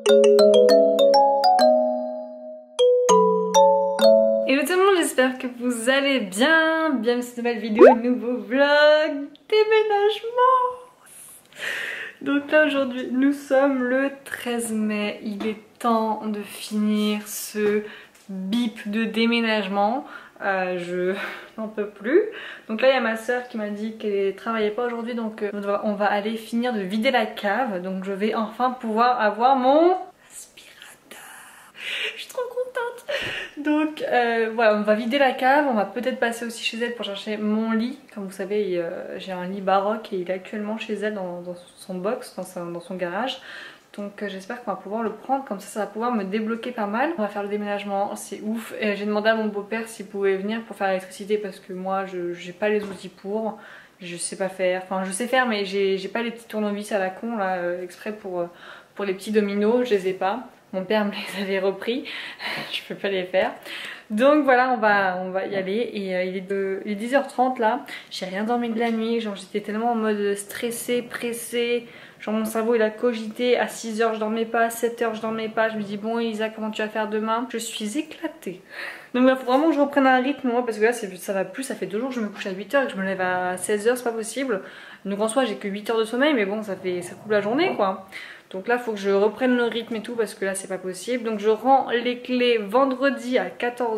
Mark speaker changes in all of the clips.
Speaker 1: Hello tout le monde, j'espère que vous allez bien. Bienvenue dans cette nouvelle vidéo, nouveau vlog déménagement. Donc là aujourd'hui nous sommes le 13 mai, il est temps de finir ce bip de déménagement. Je n'en peux plus. Donc là il y a ma soeur qui m'a dit qu'elle ne travaillait pas aujourd'hui, donc on va aller finir de vider la cave. Donc je vais enfin pouvoir avoir mon aspirateur. Je suis trop contente. Donc voilà, on va vider la cave, on va peut-être passer aussi chez elle pour chercher mon lit. Comme vous savez, j'ai un lit baroque et il est actuellement chez elle dans son box, dans son garage. Donc j'espère qu'on va pouvoir le prendre, comme ça va pouvoir me débloquer pas mal. On va faire le déménagement, c'est ouf. Et j'ai demandé à mon beau-père s'il pouvait venir pour faire l'électricité parce que moi j'ai pas les outils pour. Je sais pas faire, enfin je sais faire mais j'ai pas les petits tournevis à la con là, exprès pour les petits dominos, je les ai pas. Mon père me les avait repris, je peux pas les faire. Donc voilà, on va y aller. Et il est 10h30 là, j'ai rien dormi de la nuit, genre j'étais tellement en mode stressée, pressée. Genre mon cerveau il a cogité, à 6h je dormais pas, à 7h je dormais pas. Je me dis bon Elisa, comment tu vas faire demain? Je suis éclatée. Donc il faut vraiment que je reprenne un rythme moi, parce que là ça va plus, ça fait 2 jours que je me couche à 8h et que je me lève à 16h, c'est pas possible. Donc en soi j'ai que 8 heures de sommeil, mais bon ça coupe la journée quoi. Donc là il faut que je reprenne le rythme et tout parce que là c'est pas possible. Donc je rends les clés vendredi à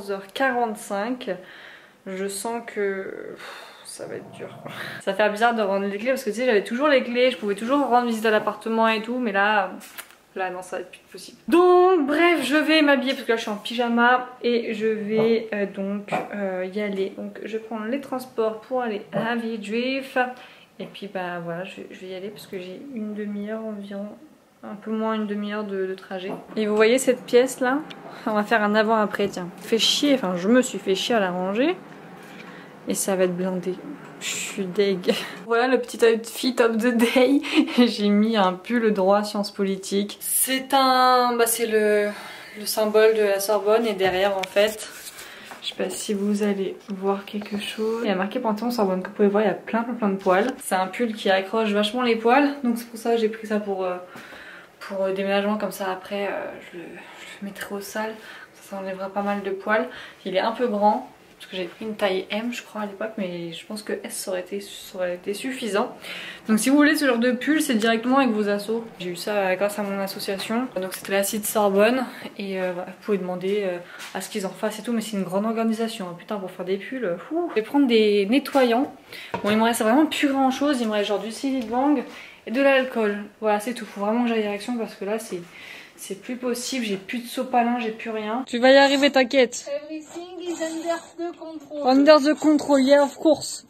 Speaker 1: 14h45. Je sens que ça va être dur. Ça va faire bizarre de rendre les clés parce que tu sais j'avais toujours les clés, je pouvais toujours rendre visite à l'appartement et tout, mais là non ça va être plus possible. Donc bref, je vais m'habiller parce que là je suis en pyjama et je vais y aller. Donc je prends les transports pour aller à Villejuif. Et puis bah voilà, je vais y aller parce que j'ai une demi-heure environ, un peu moins une demi-heure de trajet. Et vous voyez cette pièce là, on va faire un avant-après, tiens. Fait chier, enfin je me suis fait chier à la ranger. Et ça va être blindé. Je suis deg. Voilà le petit outfit of the day. J'ai mis un pull droit sciences politiques. C'est c'est le symbole de la Sorbonne. Et derrière en fait, je sais pas si vous allez voir quelque chose. Il y a marqué Panthéon Sorbonne. Comme vous pouvez voir, il y a plein de poils. C'est un pull qui accroche vachement les poils. Donc c'est pour ça que j'ai pris ça pour déménagement. Comme ça après je le mettrai au sale. Ça enlèvera pas mal de poils. Il est un peu grand. Parce que j'avais pris une taille M je crois à l'époque, mais je pense que S ça aurait été suffisant. Donc si vous voulez ce genre de pull, c'est directement avec vos assos. J'ai eu ça grâce à mon association. Donc c'était la site Sorbonne. Et vous pouvez demander à ce qu'ils en fassent et tout, mais c'est une grande organisation. Putain, pour faire des pulls, fou. Je vais prendre des nettoyants. Bon, il me reste vraiment plus grand chose. Il me reste genre du Silly-Bang et de l'alcool. Voilà, c'est tout. Faut vraiment que j'aille direction parce que là c'est plus possible, j'ai plus de sopalin, j'ai plus rien. Tu vas y arriver, t'inquiète.
Speaker 2: Everything is under the control.
Speaker 1: Under the control, yeah, of course.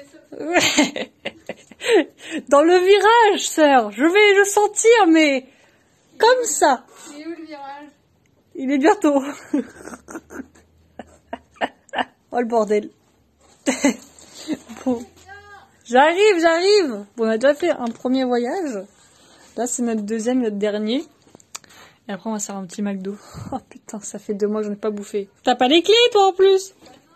Speaker 1: Dans le virage, sœur. Je vais le sentir, mais comme ça.
Speaker 2: Il est où le virage?
Speaker 1: Il est bientôt. Oh le bordel. Bon. J'arrive. Bon, on a déjà fait un premier voyage. Là, c'est notre deuxième, notre dernier. Et après on va se faire un petit McDo. Oh putain, ça fait 2 mois que j'en ai pas bouffé. T'as pas les clés toi en plus?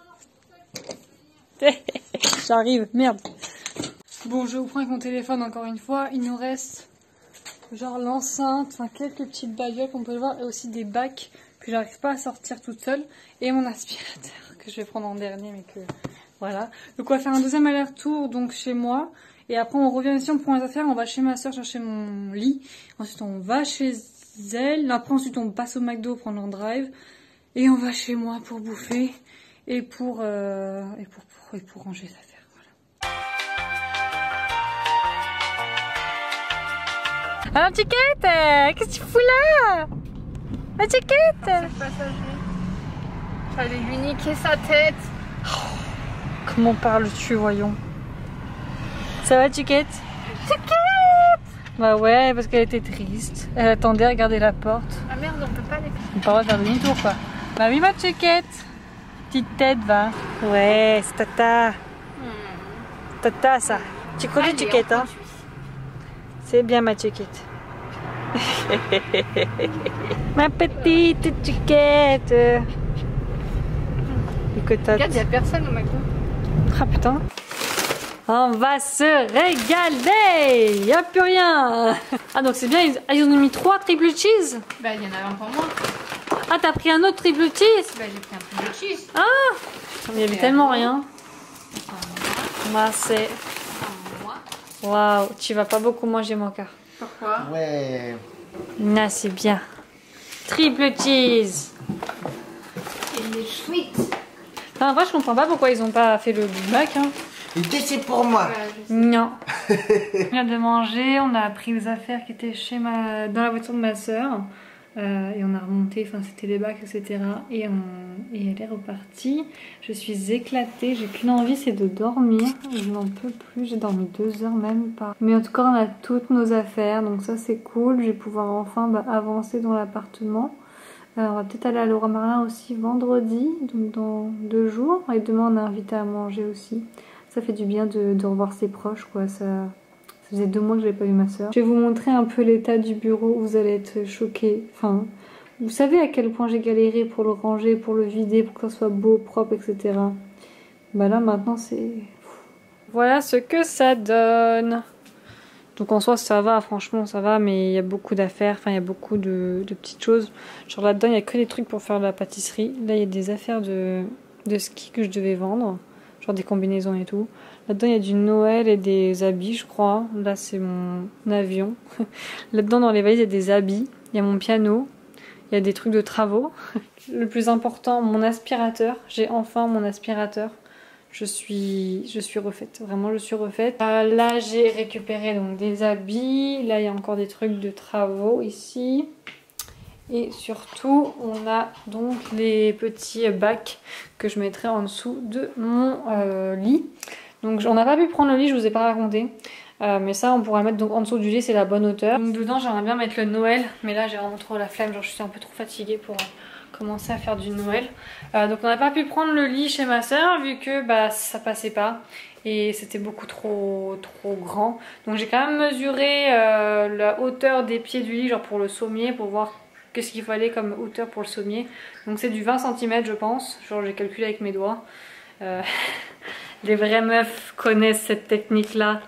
Speaker 1: J'arrive, merde. Bon, je vous prends avec mon téléphone encore une fois. Il nous reste genre l'enceinte, enfin quelques petites bagnoles qu'on peut le voir. Et aussi des bacs que j'arrive pas à sortir toute seule. Et mon aspirateur que je vais prendre en dernier, mais que voilà. Donc on va faire un deuxième aller-retour donc chez moi. Et après on revient ici, on prend les affaires, on va chez ma soeur chercher mon lit. Ensuite on va chez elle. Après ensuite on passe au McDo prendre un drive. Et on va chez moi pour bouffer. Et pour ranger les affaires. Voilà. Alors Chiquette, qu'est-ce que tu fous là? La Chiquette,
Speaker 2: C'est le passager. J'allais lui niquer sa tête.
Speaker 1: comment parles-tu, voyons? Ça va Chiquette?
Speaker 2: Chiquette!
Speaker 1: Bah ouais, parce qu'elle était triste. Elle attendait à regarder la porte.
Speaker 2: Ah merde, on peut pas les faire.
Speaker 1: On peut pas faire demi-tour quoi. Bah oui ma Chiquette. Petite tête va. Ouais, c'est Tata. Tata ça. Tu connais Chiquette hein? C'est bien ma Chiquette. Ma petite Chiquette.
Speaker 2: Regarde, il n'y a personne au McDo.
Speaker 1: Ah putain. On va se régaler. Il n'y a plus rien. Ah donc c'est bien, ils ont mis 3 triple cheese.
Speaker 2: Bah il y en a un pour moi.
Speaker 1: Ah t'as pris un autre triple cheese.
Speaker 2: Bah j'ai pris un triple cheese.
Speaker 1: Ah il y avait tellement rien. Moi c'est... Waouh, tu vas pas beaucoup manger mon cœur.
Speaker 2: Pourquoi?
Speaker 3: Ouais.
Speaker 1: Là c'est bien. Triple cheese.
Speaker 2: Il est chouette.
Speaker 1: Enfin, en vrai, je comprends pas pourquoi ils ont pas fait le Big Mac. Hein.
Speaker 3: L'idée c'est pour moi.
Speaker 2: Voilà, je sais.
Speaker 1: Non. On vient de manger, on a pris les affaires qui étaient dans la voiture de ma soeur. Et on a remonté, enfin c'était les bacs, etc. Et elle est repartie. Je suis éclatée, j'ai qu'une envie, c'est de dormir. Je n'en peux plus, j'ai dormi 2 heures même pas. Mais en tout cas, on a toutes nos affaires, donc ça c'est cool. Je vais pouvoir enfin avancer dans l'appartement. On va peut-être aller à Leroy Merlin aussi vendredi, donc dans 2 jours. Et demain on est invité à manger aussi. Ça fait du bien de revoir ses proches, quoi. Ça faisait 2 mois que j'avais pas vu ma soeur. Je vais vous montrer un peu l'état du bureau, vous allez être choqués. Enfin, vous savez à quel point j'ai galéré pour le ranger, pour le vider, pour que ça soit beau, propre, etc. Bah là maintenant c'est... Voilà ce que ça donne. Donc en soi ça va, franchement ça va, mais il y a beaucoup d'affaires, enfin il y a beaucoup de petites choses. Genre là-dedans il n'y a que des trucs pour faire de la pâtisserie. Là il y a des affaires de ski que je devais vendre, genre des combinaisons et tout. Là-dedans il y a du Noël et des habits je crois. Là c'est mon avion. Là-dedans dans les valises il y a des habits, il y a mon piano, il y a des trucs de travaux. Le plus important, mon aspirateur. J'ai enfin mon aspirateur. Je suis refaite, vraiment je suis refaite. Là j'ai récupéré donc des habits, là il y a encore des trucs de travaux ici. Et surtout on a donc les petits bacs que je mettrai en dessous de mon lit. Donc on n'a pas pu prendre le lit, je vous ai pas raconté. Mais ça on pourra le mettre donc en dessous du lit, c'est la bonne hauteur. Donc dedans j'aimerais bien mettre le Noël, mais là j'ai vraiment trop la flemme, genre je suis un peu trop fatiguée pour... commencer à faire du Noël. Donc on n'a pas pu prendre le lit chez ma soeur vu que ça passait pas et c'était beaucoup trop grand. Donc j'ai quand même mesuré la hauteur des pieds du lit, genre pour le sommier, pour voir qu'est-ce qu'il fallait comme hauteur pour le sommier. Donc c'est du 20 cm je pense, genre j'ai calculé avec mes doigts. Les vraies meufs connaissent cette technique là.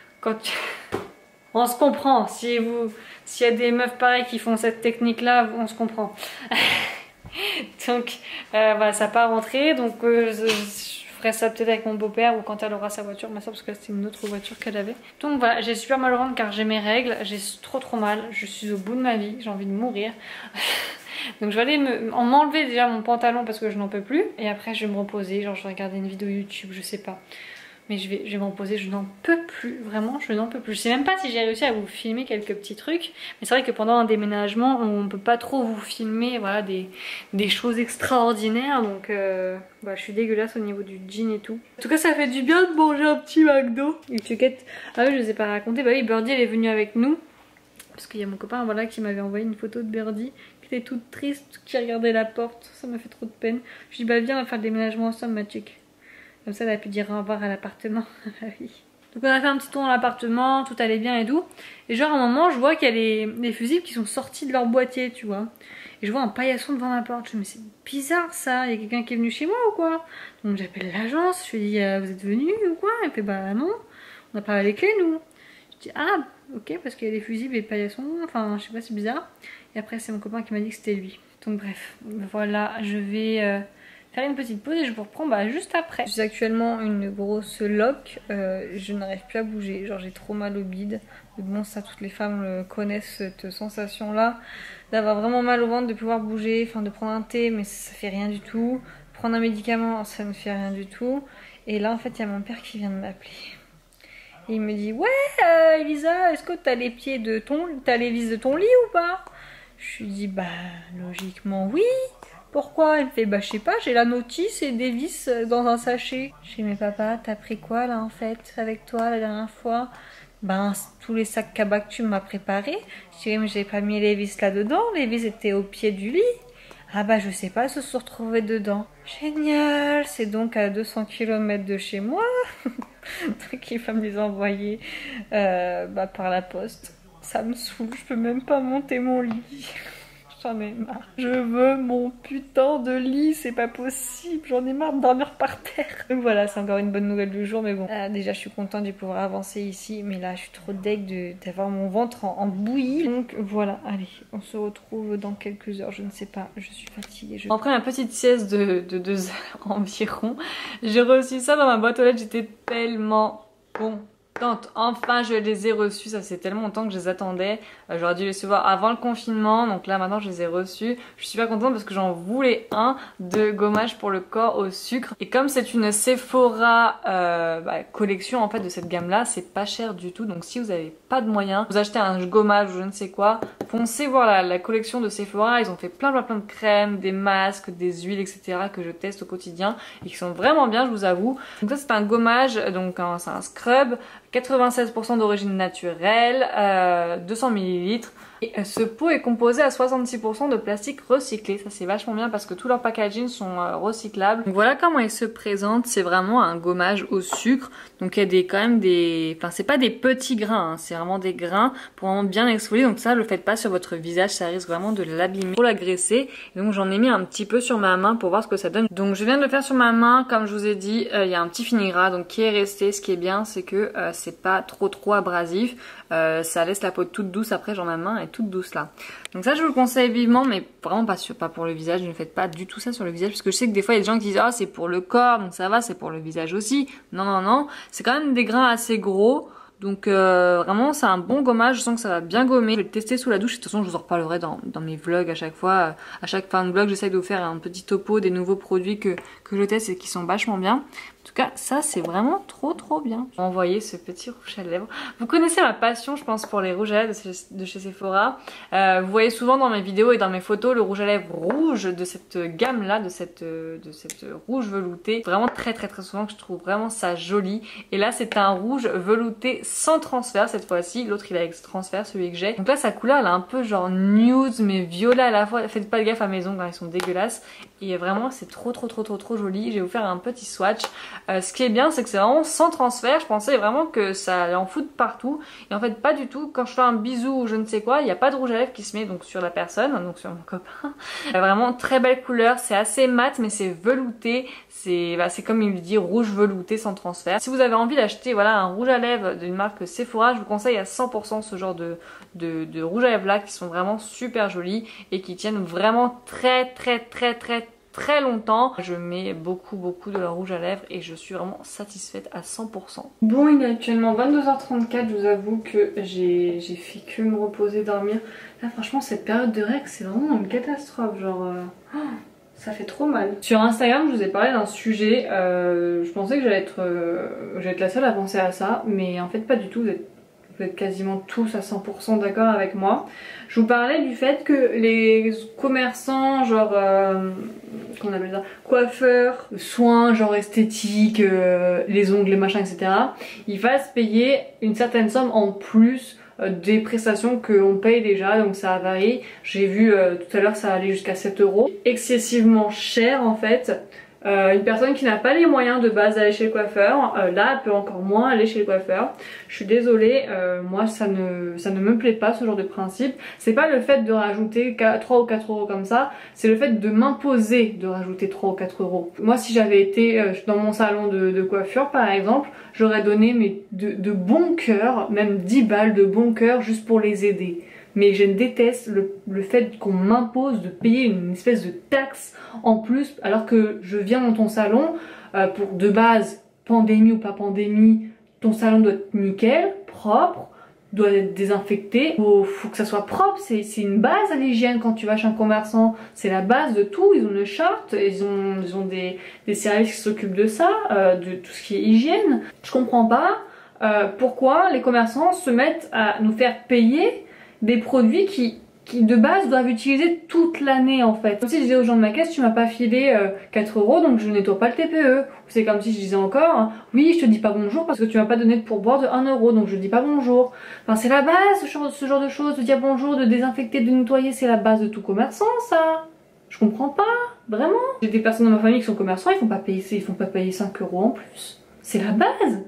Speaker 1: On se comprend, s'il y a des meufs pareilles qui font cette technique là, on se comprend. Donc voilà, ça n'a pas rentré, donc je ferai ça peut-être avec mon beau-père ou quand elle aura sa voiture, ma soeur, parce que c'était une autre voiture qu'elle avait. Donc voilà, j'ai super mal au ventre car j'ai mes règles, j'ai trop mal, je suis au bout de ma vie, j'ai envie de mourir. Donc je vais aller m'enlever déjà mon pantalon parce que je n'en peux plus, et après je vais me reposer, genre je vais regarder une vidéo YouTube, je sais pas. Mais je vais me reposer, je n'en peux plus, vraiment, je n'en peux plus. Je sais même pas si j'ai réussi à vous filmer quelques petits trucs. Mais c'est vrai que pendant un déménagement, on peut pas trop vous filmer voilà, des choses extraordinaires. Donc je suis dégueulasse au niveau du jean et tout. En tout cas, ça fait du bien de manger un petit McDo. Et Tuquette, ah oui, je vous ai pas raconté, bah oui, Birdie elle est venue avec nous. Parce qu'il y a mon copain voilà, qui m'avait envoyé une photo de Birdie, qui était toute triste, qui regardait la porte. Ça m'a fait trop de peine. Je lui ai dit, bah viens, on va faire le déménagement ensemble, ma chick. Comme ça, elle a pu dire au revoir à l'appartement. Oui. Donc on a fait un petit tour dans l'appartement, tout allait bien et tout. Et genre à un moment, je vois qu'il y a les fusibles qui sont sortis de leur boîtier, tu vois. Et je vois un paillasson devant ma porte. Je me dis, mais c'est bizarre ça, il y a quelqu'un qui est venu chez moi ou quoi? Donc j'appelle l'agence, je lui dis, vous êtes venu ou quoi? Elle fait, bah non, on n'a pas les clés nous. Je dis, ah ok, parce qu'il y a des fusibles et des paillassons, enfin je sais pas, c'est bizarre. Et après c'est mon copain qui m'a dit que c'était lui. Donc bref, voilà, je vais... faire une petite pause et je vous reprends juste après. Je suis actuellement une grosse loque, je n'arrive plus à bouger, genre j'ai trop mal au bide. Mais bon, ça toutes les femmes connaissent cette sensation là, d'avoir vraiment mal au ventre, de pouvoir bouger, enfin de prendre un thé mais ça fait rien du tout. Prendre un médicament ça ne fait rien du tout. Et là en fait il y a mon père qui vient de m'appeler. Et il me dit, ouais Elisa, est-ce que t'as les pieds de t'as les vis de ton lit ou pas? Je lui dis, bah logiquement oui. Pourquoi? Elle me fait, bah je sais pas, j'ai la notice et des vis dans un sachet. Je dis, mais papa, t'as pris quoi là en fait avec toi la dernière fois? Ben tous les sacs cabas que tu m'as préparés. Je dis, mais j'ai pas mis les vis là-dedans, les vis étaient au pied du lit. Ah bah je sais pas, elles se sont retrouvées dedans. Génial, c'est donc à 200 km de chez moi. Donc il va me les envoyer par la poste. Ça me saoule, je peux même pas monter mon lit. J'en ai marre. Je veux mon putain de lit, c'est pas possible. J'en ai marre de dormir par terre. Donc voilà, c'est encore une bonne nouvelle du jour, mais bon. Déjà, je suis contente de pouvoir avancer ici, mais là, je suis trop deg d'avoir mon ventre en bouillie. Donc voilà, allez, on se retrouve dans quelques heures. Je ne sais pas, je suis fatiguée. Après ma petite sieste de 2 heures environ, j'ai reçu ça dans ma boîte aux lettres. J'étais tellement contente. Enfin je les ai reçus, ça fait tellement longtemps que je les attendais. J'aurais dû les recevoir avant le confinement, donc là maintenant je les ai reçus. Je suis super contente parce que j'en voulais un de gommage pour le corps au sucre. Et comme c'est une Sephora collection en fait de cette gamme là, c'est pas cher du tout. Donc si vous avez pas de moyens, vous achetez un gommage ou je ne sais quoi, foncez voir la collection de Sephora. Ils ont fait plein de crèmes, des masques, des huiles etc que je teste au quotidien et qui sont vraiment bien, je vous avoue. Donc ça c'est un gommage, donc c'est un scrub 96% d'origine naturelle, 200 ml. Et ce pot est composé à 66% de plastique recyclé. Ça c'est vachement bien parce que tous leurs packaging sont recyclables. Donc voilà comment il se présente. C'est vraiment un gommage au sucre. Donc il y a quand même des... Enfin c'est pas des petits grains, hein. C'est vraiment des grains pour vraiment bien exfolier. Donc ça, le faites pas sur votre visage, ça risque vraiment de l'abîmer, pour l'agresser. Et donc j'en ai mis un petit peu sur ma main pour voir ce que ça donne. Donc je viens de le faire sur ma main. Comme je vous ai dit, il y a un petit fini gras donc qui est resté. Ce qui est bien, c'est que c'est pas trop abrasif. Ça laisse la peau toute douce après, genre ma main est toute douce là. Donc ça je vous le conseille vivement, mais vraiment pas pour le visage. Ne faites pas du tout ça sur le visage parce que je sais que des fois il y a des gens qui disent ah c'est pour le corps donc ça va, c'est pour le visage aussi. Non, c'est quand même des grains assez gros. Donc vraiment c'est un bon gommage, je sens que ça va bien gommer. Je vais le tester sous la douche, de toute façon je vous en reparlerai dans mes vlogs à chaque fois. À chaque fin de vlog j'essaie de vous faire un petit topo des nouveaux produits que je teste et qui sont vachement bien. En tout cas ça c'est vraiment trop bien. Je vais envoyer ce petit rouge à lèvres. Vous connaissez ma passion je pense pour les rouges à lèvres de chez Sephora. Vous voyez souvent dans mes vidéos et dans mes photos le rouge à lèvres rouge de cette gamme là, de cette rouge velouté. Vraiment très souvent que je trouve vraiment ça joli. Et là c'est un rouge velouté sans transfert cette fois-ci. L'autre il est avec transfert, celui que j'ai. Donc là sa couleur elle est un peu genre nude mais violet à la fois. Faites pas gaffe à mes ongles, hein, ils sont dégueulasses. Et vraiment c'est trop joli. Je vais vous faire un petit swatch. Ce qui est bien c'est que c'est vraiment sans transfert. Je pensais vraiment que ça allait en foutre partout. Et en fait pas du tout. Quand je fais un bisou ou je ne sais quoi, il n'y a pas de rouge à lèvres qui se met donc sur la personne, donc sur mon copain. Vraiment très belle couleur. C'est assez mat mais c'est velouté. C'est comme il dit rouge velouté sans transfert. Si vous avez envie d'acheter voilà un rouge à lèvres d'une marque Sephora, je vous conseille à 100% ce genre de rouge à lèvres là qui sont vraiment super jolis et qui tiennent vraiment très longtemps. Je mets beaucoup de leur rouge à lèvres et je suis vraiment satisfaite à 100%. Bon, il est actuellement 22h34, je vous avoue que j'ai fait que me reposer, dormir. Là franchement cette période de règles c'est vraiment une catastrophe, genre... ça fait trop mal. Sur Instagram, je vous ai parlé d'un sujet. Je pensais que j'allais être la seule à penser à ça, mais en fait pas du tout. Vous êtes quasiment tous à 100% d'accord avec moi. Je vous parlais du fait que les commerçants, genre, comment on appelle ça, coiffeurs, soins, genre esthétiques, les ongles, les machins, etc. Ils fassent payer une certaine somme en plus des prestations qu'on paye déjà, donc ça varie. J'ai vu tout à l'heure ça allait jusqu'à 7 €. Excessivement cher en fait. Une personne qui n'a pas les moyens de base d'aller chez le coiffeur, là elle peut encore moins aller chez le coiffeur. Je suis désolée, moi ça ne me plaît pas ce genre de principe. C'est pas le fait de rajouter 3 ou 4 € comme ça, c'est le fait de m'imposer de rajouter 3 ou 4 €. Moi si j'avais été dans mon salon de coiffure par exemple, j'aurais donné de bon cœur, même 10 balles de bon cœur juste pour les aider. Mais je déteste le fait qu'on m'impose de payer une espèce de taxe en plus alors que je viens dans ton salon pour de base, pandémie ou pas pandémie, ton salon doit être nickel, propre, doit être désinfecté, faut que ça soit propre, c'est une base à l'hygiène quand tu vas chez un commerçant, c'est la base de tout, ils ont une charte, ils ont des services qui s'occupent de ça, de tout ce qui est hygiène. Je comprends pas pourquoi les commerçants se mettent à nous faire payer des produits qui de base doivent utiliser toute l'année en fait. Comme si je disais aux gens de ma caisse, tu m'as pas filé 4 € donc je nettoie pas le TPE. C'est comme si je disais encore, oui je te dis pas bonjour parce que tu m'as pas donné de pourboire de 1 € donc je dis pas bonjour. Enfin c'est la base ce genre de choses, de dire bonjour, de désinfecter, de nettoyer, c'est la base de tout commerçant ça. Je comprends pas, vraiment. J'ai des personnes dans ma famille qui sont commerçants, ils font pas payer 5 € en plus. C'est la base.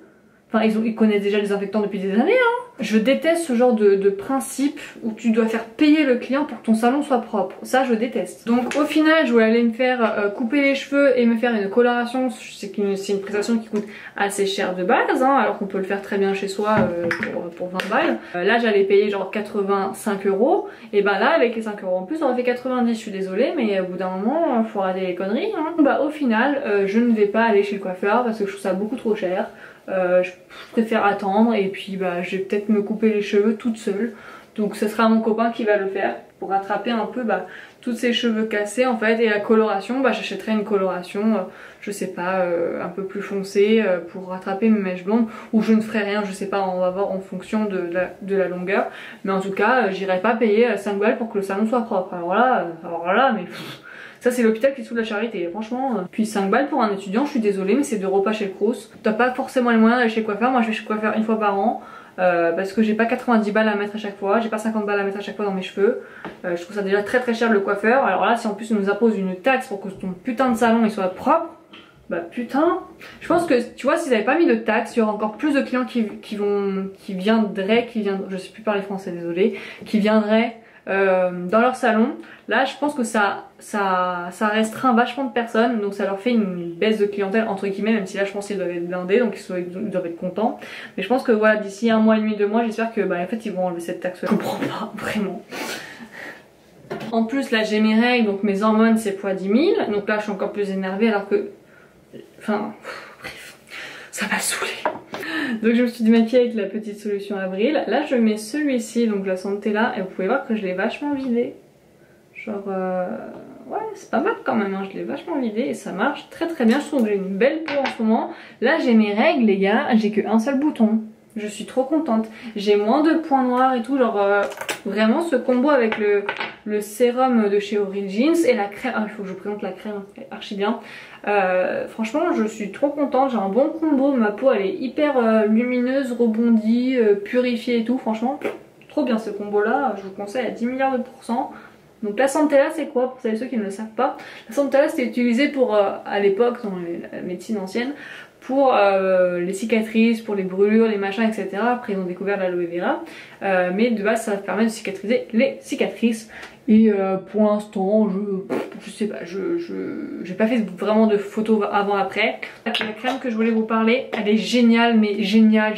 Speaker 1: Enfin, ils connaissent déjà les désinfectants depuis des années, hein. Je déteste ce genre de principe où tu dois faire payer le client pour que ton salon soit propre. Ça, je déteste. Donc, au final, je voulais aller me faire couper les cheveux et me faire une coloration. C'est une prestation qui coûte assez cher de base, hein, alors qu'on peut le faire très bien chez soi pour 20 balles. Là, j'allais payer genre 85 €. Et ben là, avec les 5 € en plus, on aurait fait 90. Je suis désolée, mais au bout d'un moment, faut arrêter les conneries, hein. Bah, au final, je ne vais pas aller chez le coiffeur parce que je trouve ça beaucoup trop cher. Je préfère attendre et puis bah, je vais peut-être me couper les cheveux toute seule. Donc ce sera mon copain qui va le faire pour rattraper un peu bah, tous ces cheveux cassés en fait. Et la coloration, bah, j'achèterai une coloration, je sais pas, un peu plus foncée pour rattraper mes mèches blondes. Ou je ne ferai rien, je sais pas, on va voir en fonction de la longueur. Mais en tout cas, j'irai pas payer 5 balles pour que le salon soit propre. Alors là mais... Ça c'est l'hôpital qui est sous la charité, franchement. Puis 5 balles pour un étudiant, je suis désolée, mais c'est 2 repas chez le Crous. T'as pas forcément les moyens d'aller chez le coiffeur, moi je vais chez le coiffeur une fois par an. Parce que j'ai pas 90 balles à mettre à chaque fois, j'ai pas 50 balles à mettre à chaque fois dans mes cheveux. Je trouve ça déjà très très cher le coiffeur. Alors là, si en plus on nous impose une taxe pour que ton putain de salon il soit propre, bah putain. Je pense que tu vois, s'ils avaient pas mis de taxe, il y aurait encore plus de clients qui viendraient, je sais plus parler français, désolé, qui viendraient dans leur salon. Là je pense que ça restreint vachement de personnes, donc ça leur fait une baisse de clientèle entre guillemets, même si là je pense qu'ils doivent être blindés, donc ils doivent être contents. Mais je pense que voilà, d'ici 1 mois et demi, 2 mois, j'espère que bah en fait ils vont enlever cette taxe. Je comprends pas vraiment. En plus là j'ai mes règles, donc mes hormones c'est x 10 000, donc là je suis encore plus énervée alors que... Enfin bref, ça m'a saoulée. Donc je me suis démaquillée avec la petite solution Avril. Là je mets celui-ci, donc la santé là, et vous pouvez voir que je l'ai vachement vidé. Genre ouais, c'est pas mal quand même, hein. Je l'ai vachement vidé et ça marche très très bien. Je trouve que j'ai une belle peau en ce moment. Là j'ai mes règles les gars, j'ai qu'un seul bouton. Je suis trop contente. J'ai moins de points noirs et tout, genre vraiment ce combo avec le sérum de chez Origins et la crème. Ah, il faut que je vous présente la crème, elle est archi bien. Franchement je suis trop contente, j'ai un bon combo, ma peau elle est hyper lumineuse, rebondie, purifiée et tout. Franchement trop bien ce combo là, je vous conseille à 10 milliards de %. Donc la Centella c'est quoi pour ceux qui ne le savent pas? La Centella c'était utilisé pour à l'époque dans la médecine ancienne pour les cicatrices, pour les brûlures, les machins, etc. Après ils ont découvert l'aloe vera, mais de base ça permet de cicatriser les cicatrices. Et pour l'instant je sais pas, j'ai pas fait vraiment de photos avant après. La crème que je voulais vous parler, elle est géniale, mais géniale.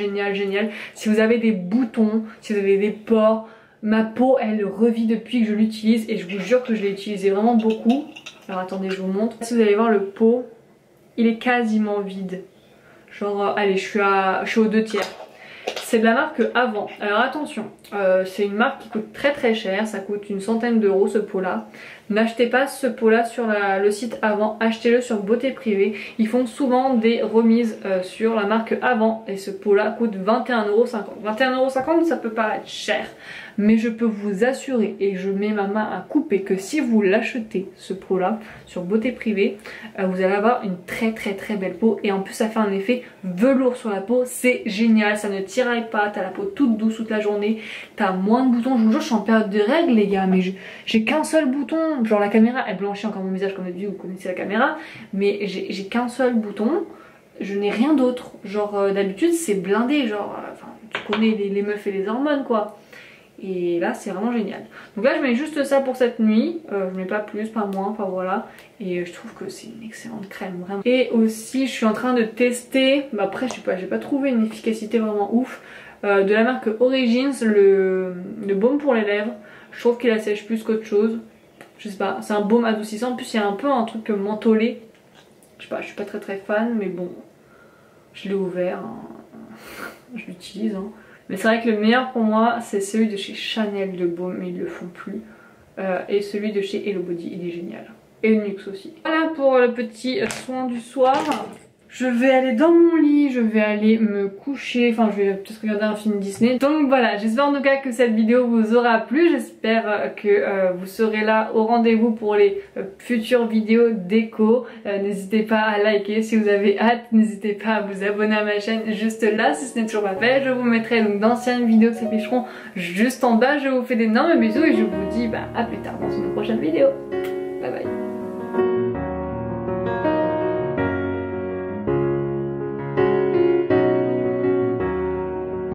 Speaker 1: Si vous avez des boutons, si vous avez des pores, ma peau elle revit depuis que je l'utilise et je vous jure que je l'ai utilisé vraiment beaucoup. Alors attendez, je vous montre. Si vous allez voir le pot, il est quasiment vide. Genre allez, je suis aux 2 tiers. C'est de la marque Avant. Alors attention, c'est une marque qui coûte très très cher, ça coûte une centaine d'euros ce pot là. N'achetez pas ce pot là sur le site Avant, achetez-le sur Beauté Privée. Ils font souvent des remises sur la marque Avant et ce pot là coûte 21,50 €. 21,50 € ça peut paraître cher, mais je peux vous assurer, et je mets ma main à couper, que si vous l'achetez ce pot là sur Beauté Privée, vous allez avoir une très belle peau et en plus ça fait un effet velours sur la peau, c'est génial, ça ne tiraille pas, t'as la peau toute douce toute la journée, t'as moins de boutons. Je vous jure, je suis en période de règles les gars, mais j'ai qu'un seul bouton. Genre la caméra elle blanchit encore mon visage comme d'habitude, vous connaissez la caméra, mais j'ai qu'un seul bouton, je n'ai rien d'autre. Genre d'habitude c'est blindé, genre enfin tu connais les meufs et les hormones quoi. Et là c'est vraiment génial. Donc là je mets juste ça pour cette nuit, je mets pas plus, pas moins, enfin voilà. Et je trouve que c'est une excellente crème vraiment. Et aussi je suis en train de tester, bah après je sais pas, j'ai pas trouvé une efficacité vraiment ouf, de la marque Origins, le baume pour les lèvres. Je trouve qu'il assèche plus qu'autre chose. Je sais pas, c'est un baume adoucissant, en plus il y a un peu un truc mentholé. Je sais pas, je suis pas très fan, mais bon, je l'ai ouvert, hein. Je l'utilise hein. Mais c'est vrai que le meilleur pour moi c'est celui de chez Chanel de baume, mais ils le font plus, et celui de chez Hello Body, il est génial, et le NYX aussi. Voilà pour le petit soin du soir. Je vais aller dans mon lit, je vais aller me coucher, enfin je vais peut-être regarder un film Disney. Donc voilà, j'espère en tout cas que cette vidéo vous aura plu, j'espère que vous serez là au rendez-vous pour les futures vidéos déco. N'hésitez pas à liker si vous avez hâte, n'hésitez pas à vous abonner à ma chaîne juste là si ce n'est toujours pas fait. Je vous mettrai donc d'anciennes vidéos qui s'afficheront juste en bas. Je vous fais d'énormes bisous et je vous dis à plus tard dans une prochaine vidéo. Bye bye.